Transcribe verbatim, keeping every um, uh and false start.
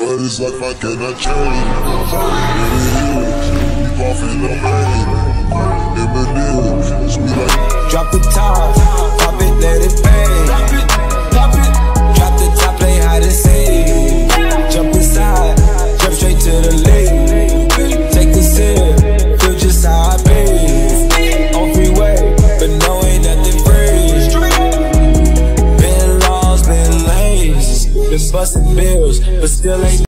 but it's like I cannot change. It is, keep off in the rain. Eminem, we like drop the top, pop it, let it bang. Drop it, pop it, drop the top, play hide and seek. Jump inside, jump straight to the lead. Take a sip, feel just how I be. On freeway, but no ain't nothing free. Been lost, been lazy, been busting bills, but still ain't